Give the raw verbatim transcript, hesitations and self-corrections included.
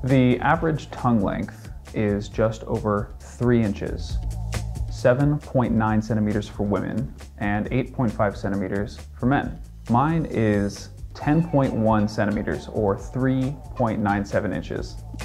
The average tongue length is just over three inches, seven point nine centimeters for women and eight point five centimeters for men. Mine is ten point one centimeters or three point nine seven inches.